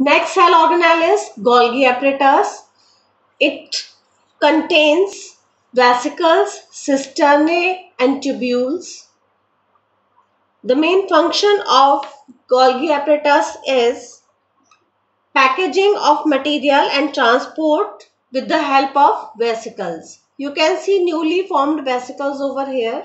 Next cell organelle is Golgi apparatus. It contains vesicles, cisternae and tubules. The main function of Golgi apparatus is packaging of material and transport with the help of vesicles. You can see newly formed vesicles over here.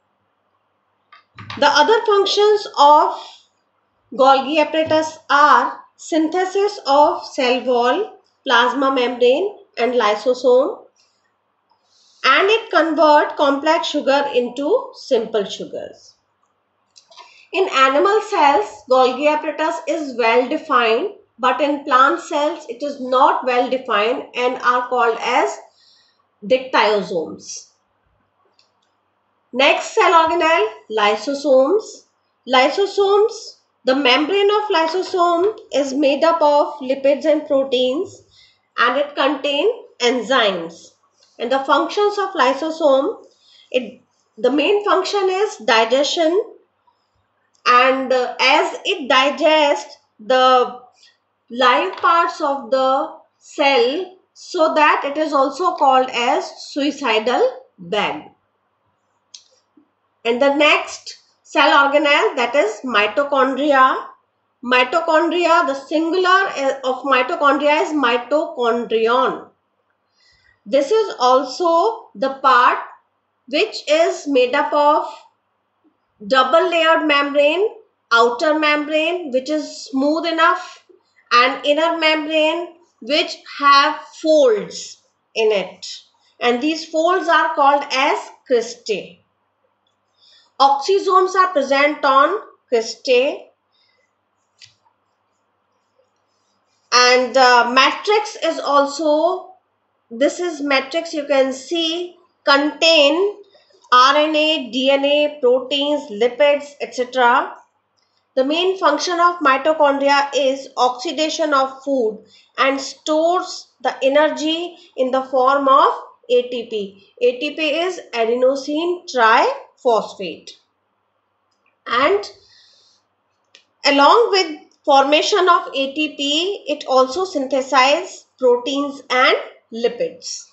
The other functions of Golgi apparatus are synthesis of cell wall, plasma membrane and lysosome, and it converts complex sugar into simple sugars. In animal cells, Golgi apparatus is well defined, but in plant cells it is not well defined and are called as dictyosomes. Next cell organelle, lysosomes. Lysosomes, the membrane of lysosome is made up of lipids and proteins and it contains enzymes. And the functions of lysosome, the main function is digestion, and as it digests the live parts of the cell, so that it is also called as suicidal bag. And the next cell organelle, that is mitochondria. Mitochondria, the singular of mitochondria is mitochondrion. This is also the part which is made up of double layered membrane, outer membrane which is smooth enough and inner membrane which have folds in it, and these folds are called as cristae. Oxysomes are present on cristae, and matrix is also, this is matrix, you can see, contain RNA, DNA, proteins, lipids, etc. The main function of mitochondria is oxidation of food and stores the energy in the form of ATP. ATP is adenosine triphosphate. And along with formation of ATP, it also synthesizes proteins and lipids.